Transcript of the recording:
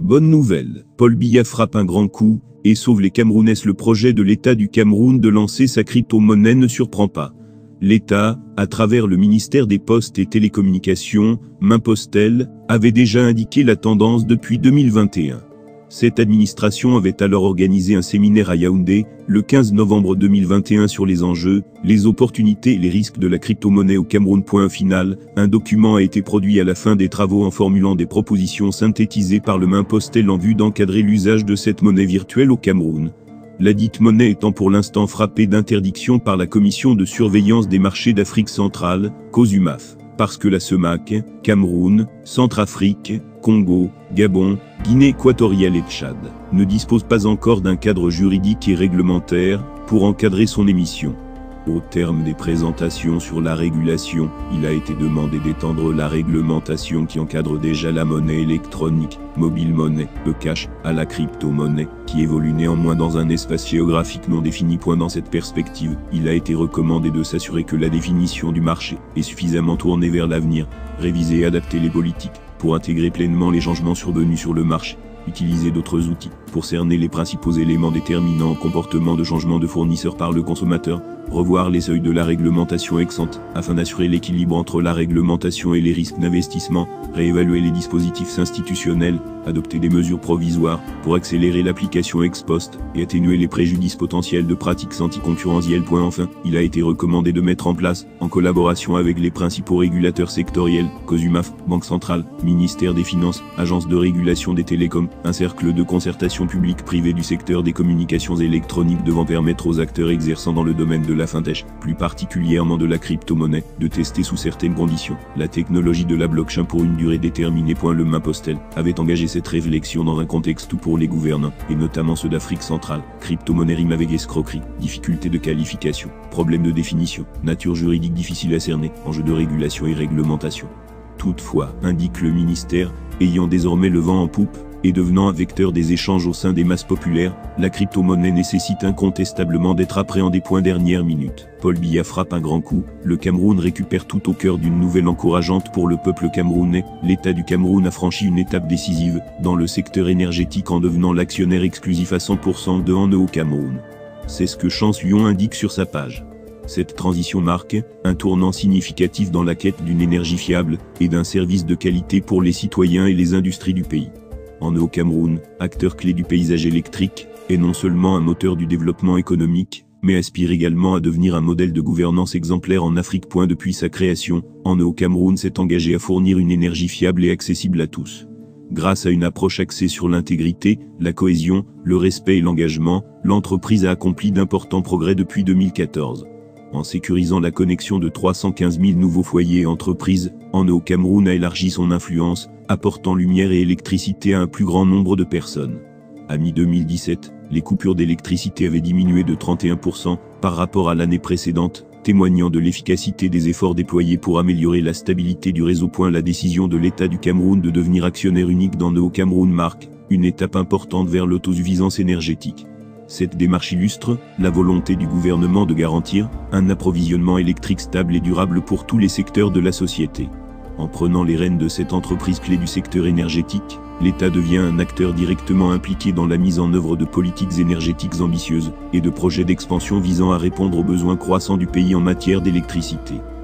Bonne nouvelle, Paul Biya frappe un grand coup et sauve les Camerounais. Le projet de l'État du Cameroun de lancer sa crypto-monnaie ne surprend pas. L'État, à travers le ministère des Postes et Télécommunications, Minpostel, avait déjà indiqué la tendance depuis 2021. Cette administration avait alors organisé un séminaire à Yaoundé, le 15 novembre 2021 sur les enjeux, les opportunités et les risques de la crypto-monnaie au Cameroun. Final, un document a été produit à la fin des travaux en formulant des propositions synthétisées par le Minpostel en vue d'encadrer l'usage de cette monnaie virtuelle au Cameroun. Ladite monnaie étant pour l'instant frappée d'interdiction par la Commission de surveillance des marchés d'Afrique centrale, COSUMAF, parce que la CEMAC, Cameroun, Centrafrique, Congo, Gabon, Guinée équatoriale et Tchad, ne dispose pas encore d'un cadre juridique et réglementaire pour encadrer son émission. Au terme des présentations sur la régulation, il a été demandé d'étendre la réglementation qui encadre déjà la monnaie électronique, mobile monnaie, e-cash, à la crypto-monnaie, qui évolue néanmoins dans un espace géographique non défini. Dans cette perspective, il a été recommandé de s'assurer que la définition du marché est suffisamment tournée vers l'avenir, réviser et adapter les politiques, pour intégrer pleinement les changements survenus sur le marché, utiliser d'autres outils, pour cerner les principaux éléments déterminants au comportement de changement de fournisseur par le consommateur, revoir les seuils de la réglementation ex-ante, afin d'assurer l'équilibre entre la réglementation et les risques d'investissement, réévaluer les dispositifs institutionnels, adopter des mesures provisoires, pour accélérer l'application ex-post, et atténuer les préjudices potentiels de pratiques anticoncurrentielles. Enfin, il a été recommandé de mettre en place, en collaboration avec les principaux régulateurs sectoriels, COSUMAF, Banque centrale, Ministère des Finances, Agence de régulation des télécoms, un cercle de concertation publique-privée du secteur des communications électroniques devant permettre aux acteurs exerçant dans le domaine de la fintech, plus particulièrement de la crypto-monnaie, de tester sous certaines conditions la technologie de la blockchain pour une durée déterminée. Le Minpostel avait engagé cette réflexion dans un contexte où pour les gouvernants, et notamment ceux d'Afrique centrale, crypto-monnaie rime avec escroquerie, difficulté de qualification, problème de définition, nature juridique difficile à cerner, enjeux de régulation et réglementation. Toutefois, indique le ministère, ayant désormais le vent en poupe, et devenant un vecteur des échanges au sein des masses populaires, la crypto-monnaie nécessite incontestablement d'être appréhendée. Dernière minute. Paul Biya frappe un grand coup, le Cameroun récupère tout au cœur d'une nouvelle encourageante pour le peuple camerounais. L'État du Cameroun a franchi une étape décisive dans le secteur énergétique en devenant l'actionnaire exclusif à 100% de Eneo au Cameroun. C'est ce que Chance Lyon indique sur sa page. Cette transition marque un tournant significatif dans la quête d'une énergie fiable et d'un service de qualité pour les citoyens et les industries du pays. Eneo au Cameroun, acteur clé du paysage électrique, est non seulement un moteur du développement économique, mais aspire également à devenir un modèle de gouvernance exemplaire en Afrique. Depuis sa création, Eneo au Cameroun s'est engagé à fournir une énergie fiable et accessible à tous. Grâce à une approche axée sur l'intégrité, la cohésion, le respect et l'engagement, l'entreprise a accompli d'importants progrès depuis 2014. En sécurisant la connexion de 315 000 nouveaux foyers et entreprises, Eneo au Cameroun a élargi son influence, apportant lumière et électricité à un plus grand nombre de personnes. À mi-2017, les coupures d'électricité avaient diminué de 31% par rapport à l'année précédente, témoignant de l'efficacité des efforts déployés pour améliorer la stabilité du réseau. La décision de l'État du Cameroun de devenir actionnaire unique d'Eneo au Cameroun marque une étape importante vers l'autosuffisance énergétique. Cette démarche illustre la volonté du gouvernement de garantir un approvisionnement électrique stable et durable pour tous les secteurs de la société. En prenant les rênes de cette entreprise clé du secteur énergétique, l'État devient un acteur directement impliqué dans la mise en œuvre de politiques énergétiques ambitieuses et de projets d'expansion visant à répondre aux besoins croissants du pays en matière d'électricité.